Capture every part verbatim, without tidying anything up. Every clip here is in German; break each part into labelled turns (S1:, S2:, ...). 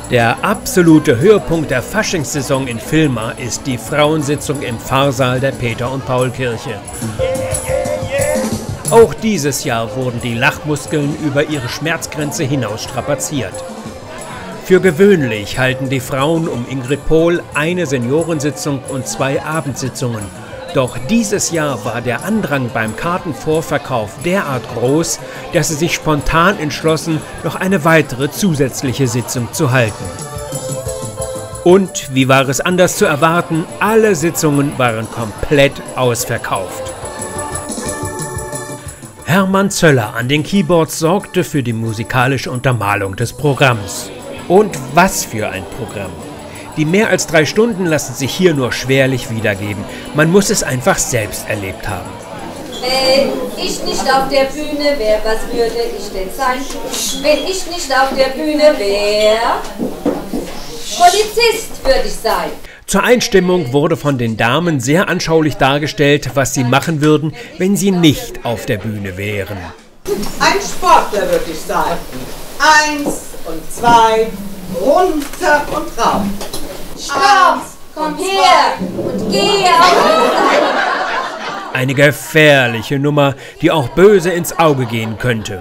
S1: Der absolute Höhepunkt der Faschingssaison in Villmar ist die Frauensitzung im Pfarrsaal der Peter- und Paul-Kirche. Auch dieses Jahr wurden die Lachmuskeln über ihre Schmerzgrenze hinaus strapaziert. Für gewöhnlich halten die Frauen um Ingrid Pohl eine Seniorensitzung und zwei Abendsitzungen. Doch dieses Jahr war der Andrang beim Kartenvorverkauf derart groß, dass sie sich spontan entschlossen, noch eine weitere zusätzliche Sitzung zu halten. Und, wie war es anders zu erwarten, alle Sitzungen waren komplett ausverkauft. Hermann Zöller an den Keyboards sorgte für die musikalische Untermalung des Programms. Und was für ein Programm! Die mehr als drei Stunden lassen sich hier nur schwerlich wiedergeben. Man muss es einfach selbst erlebt haben.
S2: Wenn ich nicht auf der Bühne wäre, was würde ich denn sein? Wenn ich nicht auf der Bühne wäre, Polizist würde ich sein.
S1: Zur Einstimmung wurde von den Damen sehr anschaulich dargestellt, was sie machen würden, wenn sie nicht auf der Bühne wären.
S3: Ein Sportler würde ich sein. Eins und zwei, runter und rauf.
S2: Stopp! Komm her und geh auf!
S1: Eine gefährliche Nummer, die auch böse ins Auge gehen könnte.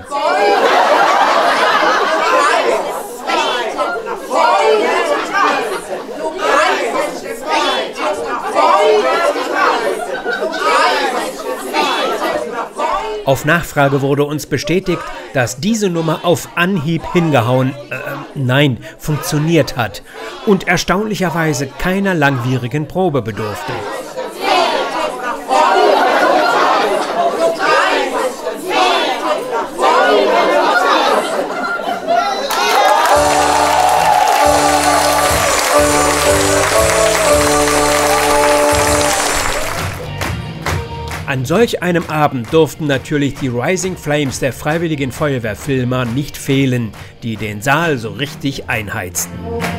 S1: Auf Nachfrage wurde uns bestätigt, dass diese Nummer auf Anhieb hingehauen, äh, nein, funktioniert hat und erstaunlicherweise keiner langwierigen Probe bedurfte. An solch einem Abend durften natürlich die Rising Flames der Freiwilligen Feuerwehr Villmar nicht fehlen, die den Saal so richtig einheizten.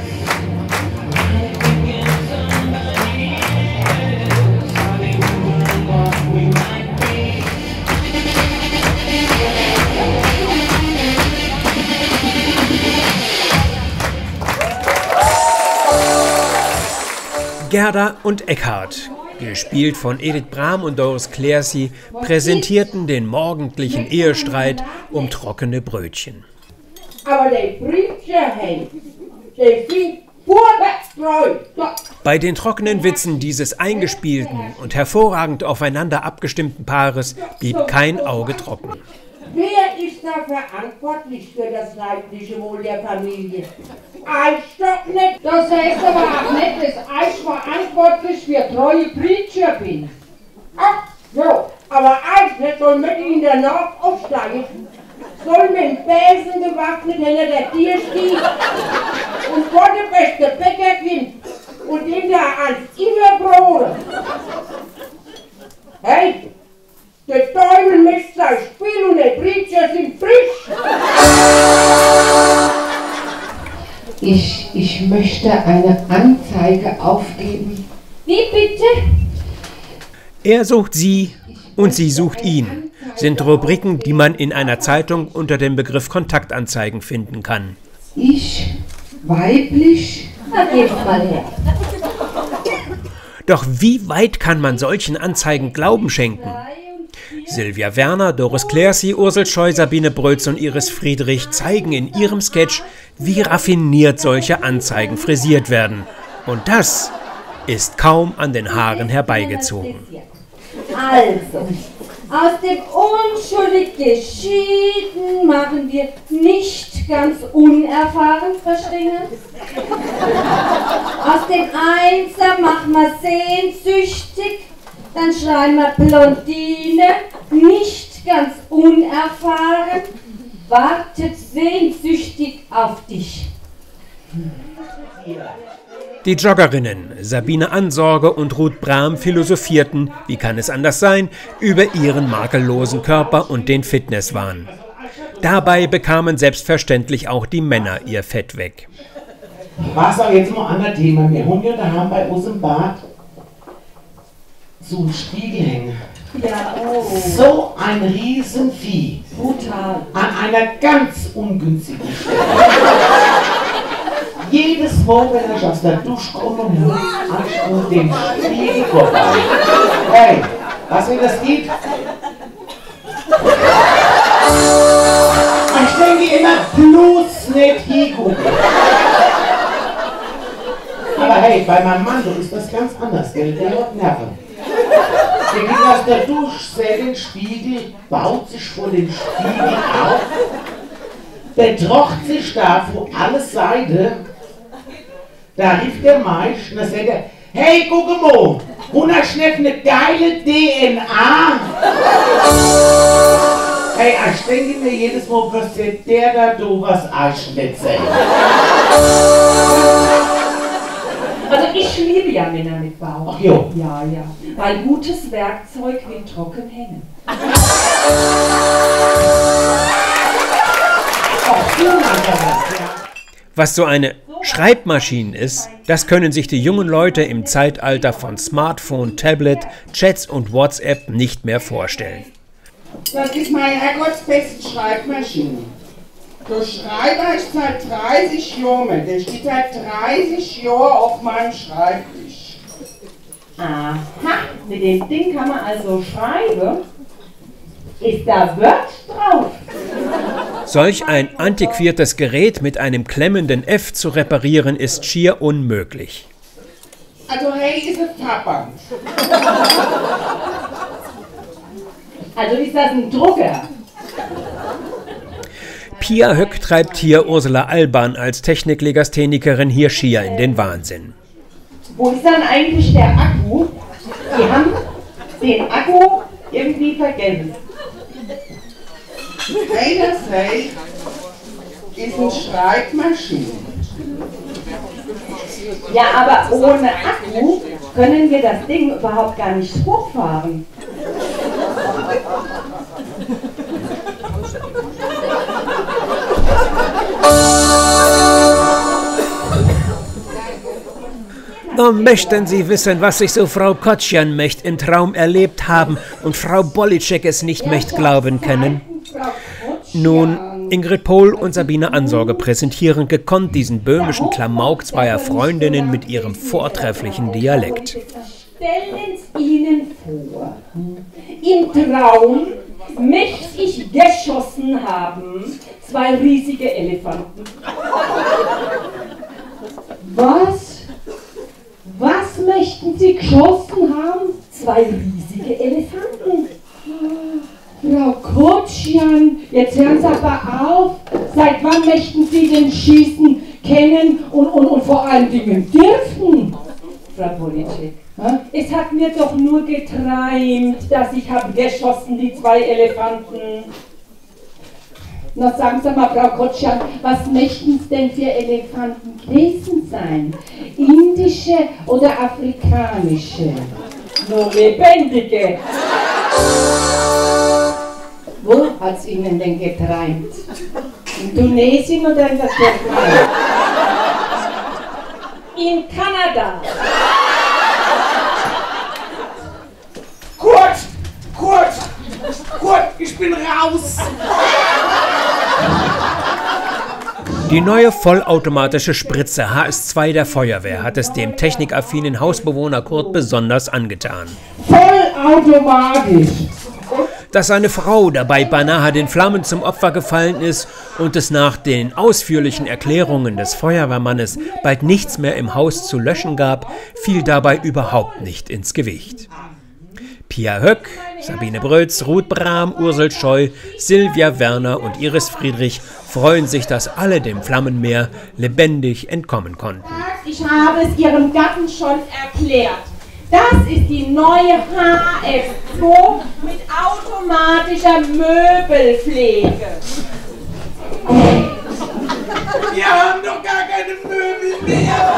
S1: Gerda und Eckhard, gespielt von Edith Brahm und Doris Clearcy, präsentierten den morgendlichen Ehestreit um trockene Brötchen.
S4: Aber der Brötchen, hey, der fing vorwärts.
S1: Bei den trockenen Witzen dieses eingespielten und hervorragend aufeinander abgestimmten Paares blieb kein Auge trocken.
S4: Wer ist da verantwortlich für das leibliche Wohl der Familie? Ich doch nicht.
S5: Das heißt aber auch nicht, dass ich verantwortlich für treue Brötchen bin.
S4: Ach so, aber ich soll mit in der Nacht aufsteigen. Soll mit dem Besen gewaffnet hinter der Tür stehen und vor der beste Bäcker gehen und ihm da ans Überbrot. Hey! Der Teufel mischt sein Spiel und die Brötchen sind frisch.
S5: Ich, ich möchte eine Anzeige aufgeben.
S2: Wie bitte?
S1: Er sucht sie und sie sucht ihn, sind Rubriken, die man in einer Zeitung unter dem Begriff Kontaktanzeigen finden kann.
S5: Ich, weiblich?
S2: Na, gebt mal her.
S1: Doch wie weit kann man solchen Anzeigen Glauben schenken? Silvia Werner, Doris Clearcy, Ursel Scheu, Sabine Brötz und Iris Friedrich zeigen in ihrem Sketch, wie raffiniert solche Anzeigen frisiert werden. Und das ist kaum an den Haaren herbeigezogen.
S2: Also, aus dem unschuldig Geschieden machen wir nicht ganz unerfahren, verstehen? Aus dem Einser machen wir sehnsüchtig. Dann schreiben wir Blondine, nicht ganz unerfahren, wartet sehnsüchtig auf dich.
S1: Die Joggerinnen Sabine Ansorge und Ruth Brahm philosophierten, wie kann es anders sein, über ihren makellosen Körper und den Fitnesswahn. Dabei bekamen selbstverständlich auch die Männer ihr Fett weg.
S6: Was auch jetzt mal ein anderes Thema. Wir haben ja daheim bei uns im Bad so ein Spiegel hängen.
S2: Ja, oh.
S6: So ein Riesenvieh.
S2: Brutal.
S6: An einer ganz ungünstigen Stelle. Jedes Mal, wenn ich aus der Dusche komme, muss ich an dem Spiegel vorbei. Hey, was wenn das geht? Ich denke immer, bloß nicht hingucken. Aber hey, bei meinem Mann ist das ganz anders, gell? Der hat Nerven. Der geht aus der Dusche, sieht den Spiegel, baut sich vor den Spiegel auf, betrocht sich da vor alle Seiten. Da rief der Maisch und da sagt er, hey, guck mal, wunderschön eine geile D N A. Hey, ich denke mir jedes Mal, was der da do was Arschnitzel.
S7: Also ich liebe ja Männer mit Bauch.
S6: Ach jo.
S7: Ja, ja. Weil gutes Werkzeug will trocken hängen.
S1: Was so eine Schreibmaschine ist, das können sich die jungen Leute im Zeitalter von Smartphone, Tablet, Chats und WhatsApp nicht mehr vorstellen.
S4: Das ist meine Herrgottsbeste Schreibmaschine. Da schreibe ich seit dreißig Jahren. Der steht seit dreißig Jahren auf meinem Schreibtisch.
S7: Aha, mit dem Ding kann man also schreiben. Ist da Word drauf?
S1: Solch ein antiquiertes Gerät mit einem klemmenden F zu reparieren, ist schier unmöglich.
S4: Also hey, ist es Tabak.
S7: Also ist das ein Drucker?
S1: Pia Höck treibt hier Ursula Alban als Techniklegasthenikerin hier schier in den Wahnsinn.
S7: Wo ist dann eigentlich der Akku? Die haben den Akku irgendwie vergessen.
S4: Hey, das hey, ist eine Schreibmaschine.
S7: Ja, aber ohne Akku können wir das Ding überhaupt gar nicht hochfahren.
S1: Nun möchten Sie wissen, was sich so Frau Kotschan möcht im Traum erlebt haben und Frau Bolicek es nicht möcht glauben können? Nun, Ingrid Pohl und Sabine Ansorge präsentieren gekonnt diesen böhmischen Klamauk zweier Freundinnen mit ihrem vortrefflichen Dialekt.
S5: Stellen Sie Ihnen vor, im Traum möchte ich geschossen haben, zwei riesige Elefanten.
S4: Was? Was möchten Sie geschossen haben?
S5: Zwei riesige Elefanten.
S4: Frau Kotschan, jetzt hören Sie aber auf. Seit wann möchten Sie denn Schießen kennen und, und, und vor allen Dingen dürfen?
S5: Frau Bolicek, es hat mir doch nur geträumt, dass ich habe geschossen, die zwei Elefanten.
S4: Na sagen Sie mal, Frau Kotschan, was möchten es denn für Elefanten gewesen sein? Indische oder afrikanische?
S5: Nur lebendige.
S4: Wo hat es Ihnen denn geträumt? In Tunesien oder in der Türkei?
S5: In Kanada.
S3: Kurt! Kurt! Kurt, ich bin raus!
S1: Die neue vollautomatische Spritze H S zwei der Feuerwehr hat es dem technikaffinen Hausbewohner Kurt besonders angetan.
S4: Vollautomatisch!
S1: Dass seine Frau dabei beinahe den Flammen zum Opfer gefallen ist und es nach den ausführlichen Erklärungen des Feuerwehrmannes bald nichts mehr im Haus zu löschen gab, fiel dabei überhaupt nicht ins Gewicht. Pia Höck, Sabine Brötz, Ruth Brahm, Ursel Scheu, Silvia Werner und Iris Friedrich freuen sich, dass alle dem Flammenmeer lebendig entkommen konnten.
S5: Ich habe es Ihrem Gatten schon erklärt. Das ist die neue H S zwei mit automatischer Möbelpflege.
S3: Wir haben doch gar keine Möbel mehr!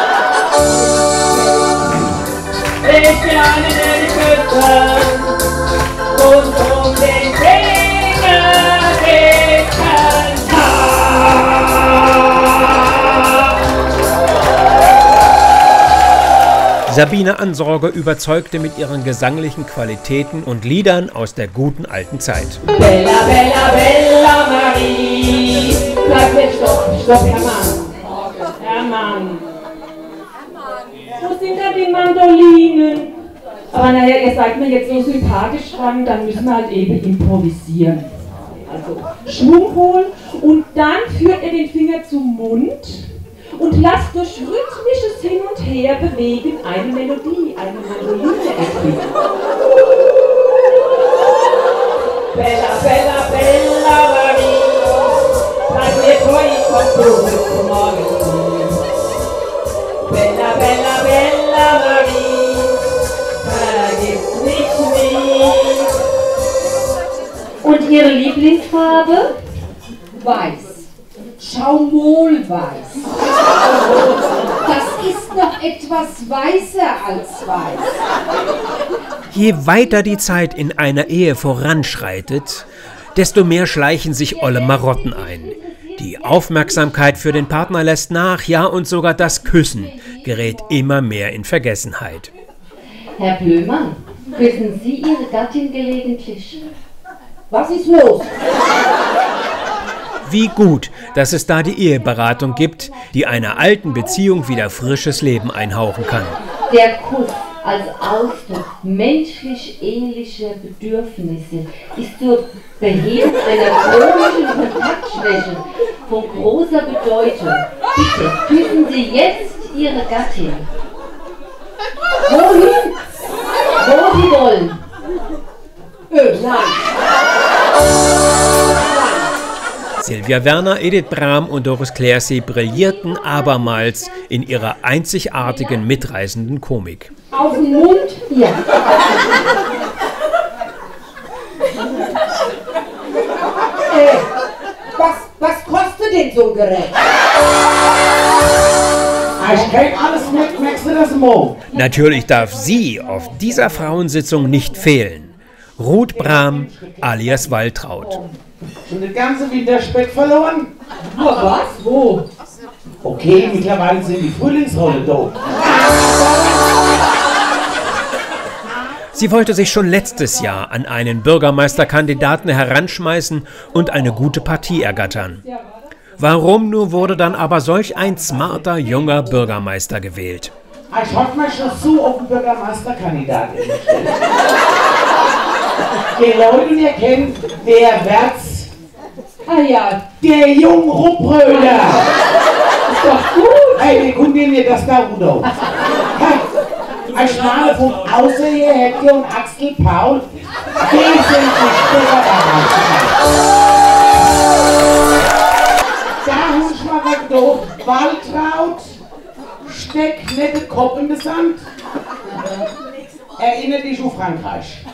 S5: Ich bin eine der Küssen und um den Finger dicken Tag.
S1: Sabine Ansorge überzeugte mit ihren gesanglichen Qualitäten und Liedern aus der guten alten Zeit.
S5: Bella, Bella, Bella Marie, bleib nicht stopp, stopp, Herr Mann. Herr Mann. Wo sind da die Mandolinen? Aber naja, ihr seid mir jetzt so sympathisch dran, dann müssen wir halt eben improvisieren. Also Schwung holen und dann führt ihr den Finger zum Mund und lasst durch rhythmisches Hin und Her bewegen eine Melodie, eine Mandoline erklingen. Bella, Bella, Bella Marie, bleib mir treu, ich komm zurück morgen. Bella, Bella, Bella Marie, vergiss mich nie.
S8: Und Ihre Lieblingsfarbe? Weiß. Schaumolweiß. Das ist noch etwas weißer als weiß.
S1: Je weiter die Zeit in einer Ehe voranschreitet, desto mehr schleichen sich olle Marotten ein. Die Aufmerksamkeit für den Partner lässt nach, ja und sogar das Küssen gerät immer mehr in Vergessenheit.
S8: Herr Blömann, küssen Sie Ihre Gattin gelegentlich?
S4: Was ist los?
S1: Wie gut, dass es da die Eheberatung gibt, die einer alten Beziehung wieder frisches Leben einhauchen kann.
S8: Der Kuss als Ausdruck menschlich-ähnlicher Bedürfnisse ist zur Behebung einer chronischen Kontaktschwäche von großer Bedeutung. Bitte küssen Sie jetzt Ihre Gattin. Wohin? Wo Sie wollen.
S4: Öh, nein.
S1: Sylvia Werner, Edith Brahm und Doris Clersey brillierten abermals in ihrer einzigartigen, mitreißenden Komik.
S4: Auf den Mund? Ja. äh, was, was kostet denn so ein Gerät?
S6: Ich krieg alles mit, merkst du das mal?
S1: Natürlich darf sie auf dieser Frauensitzung nicht fehlen. Ruth Brahm alias Waltraud.
S6: Schon den ganzen Winterspeck verloren?
S4: Nur was? Wo?
S6: Okay, mittlerweile sind die Frühlingsrolle da.
S1: Sie wollte sich schon letztes Jahr an einen Bürgermeisterkandidaten heranschmeißen und eine gute Partie ergattern. Warum nur wurde dann aber solch ein smarter junger Bürgermeister gewählt?
S6: Ich hoffe mal schon so auf den Bürgermeisterkandidaten gestellt. Die Leute, die ihr kennt, wer wird's?
S4: Ah ja,
S6: Der junge Ruppröder! Ist doch gut! Hey, wir gucken mir das da Udo. Ein Schmale von außer hier hätte und Axel Paul wesentlich besser erreichen. Da hab ich mal was gedacht. Waltraud, steck nicht den Kopf in den Sand. Erinnert dich an Frankreich.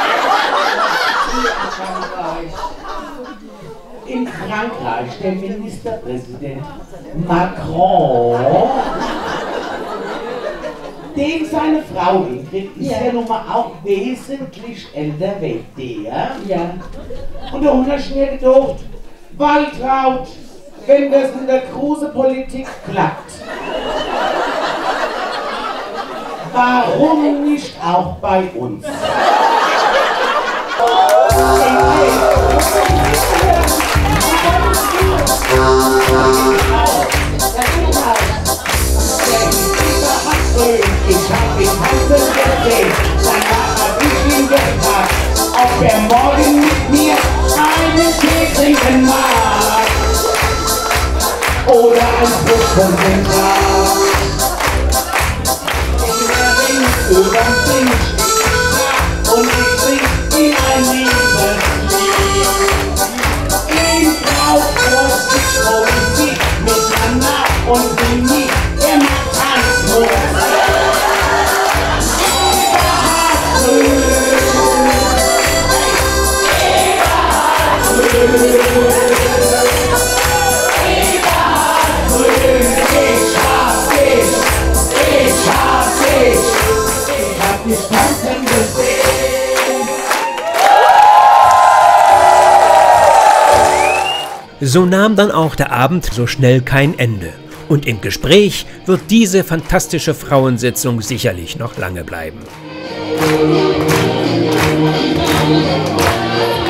S6: In Frankreich, der Ministerpräsident Macron, dem seine Frau Ingrid ist ja, ja nun mal auch wesentlich älter wie der.
S4: ja.
S6: Und da habe ich mir gedacht, Waltraud, wenn das in der großen Politik klappt, warum nicht auch bei uns? Ich hab ihn heißen gesehen, danach hab ich ihn gefragt, ob er morgen mit mir einen Tee trinken mag. Oder ein Fruchtkonzentrat. Er ringt überm Tisch, und ich sing ihm ein Liebeslied. Ihm braucht bloß die Musik mit Anna und Mimi, er macht Tanzmusik.
S1: So nahm dann auch der Abend so schnell kein Ende. Und im Gespräch wird diese fantastische Frauensitzung sicherlich noch lange bleiben.